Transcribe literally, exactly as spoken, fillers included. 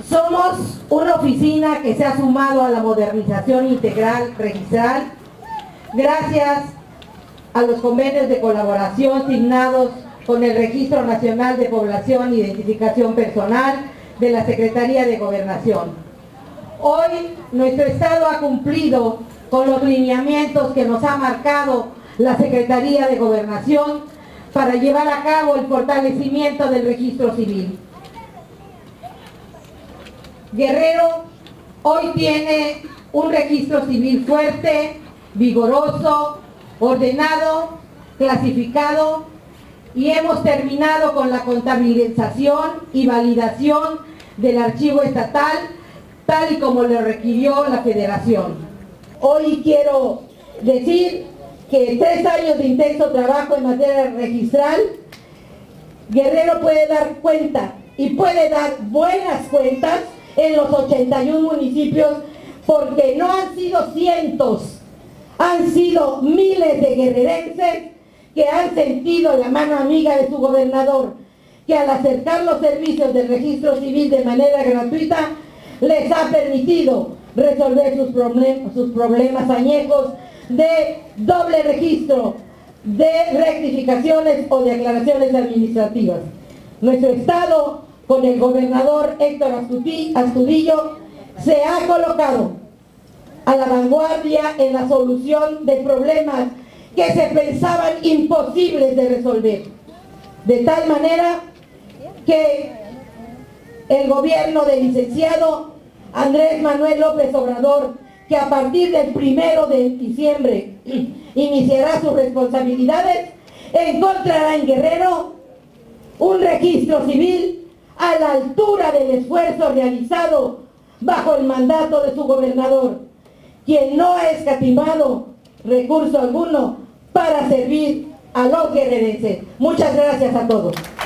Somos una oficina que se ha sumado a la modernización integral registral gracias a los convenios de colaboración signados con el Registro Nacional de Población e Identificación Personal de la Secretaría de Gobernación. Hoy nuestro Estado ha cumplido con los lineamientos que nos ha marcado la Secretaría de Gobernación para llevar a cabo el fortalecimiento del registro civil. Guerrero hoy tiene un registro civil fuerte, vigoroso, ordenado, clasificado, y hemos terminado con la contabilización y validación del archivo estatal, tal y como lo requirió la Federación. Hoy quiero decir que en tres años de intenso trabajo en materia registral, Guerrero puede dar cuenta y puede dar buenas cuentas en los ochenta y uno municipios, porque no han sido cientos, han sido miles de guerrerenses que han sentido la mano amiga de su gobernador, que al acercar los servicios del registro civil de manera gratuita, les ha permitido resolver sus, problem sus problemas añejos de doble registro, de rectificaciones o de aclaraciones administrativas. Nuestro Estado, con el gobernador Héctor Astudillo, se ha colocado a la vanguardia en la solución de problemas que se pensaban imposibles de resolver, de tal manera que el gobierno del licenciado Andrés Manuel López Obrador, que a partir del primero de diciembre iniciará sus responsabilidades, encontrará en Guerrero un registro civil a la altura del esfuerzo realizado bajo el mandato de su gobernador, quien no ha escatimado recurso alguno para servir a los guerrerenses. Muchas gracias a todos.